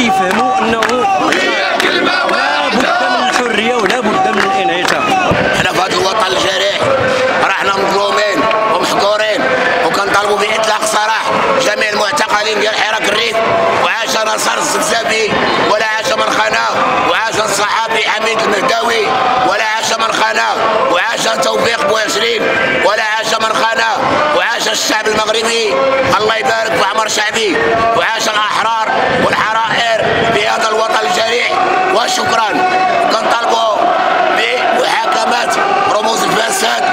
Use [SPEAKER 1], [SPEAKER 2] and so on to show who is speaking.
[SPEAKER 1] كيفهموا انه لا بد من الحريه ولا بد من الانعشاء.
[SPEAKER 2] حنا في هذا الوطن الجريح راحنا مظلومين ومحقورين، وكنطالبوا باطلاق سراح جميع المعتقلين ديال حراك الريف. وعاش نصر الزبزبي، ولا عاش من خاناه، وعاش الصحابي حميد المهداوي، ولا عاش من خاناه، وعاش توفيق بوعشرين، ولا عاش من خاناه، وعاش الشعب المغربي الله يبارك في عمر شعبي، وعاش الاحرار والحرائر في هذا الوطن الجريح. وشكرا. كنطالبوا بمحاكمه رموز الفساد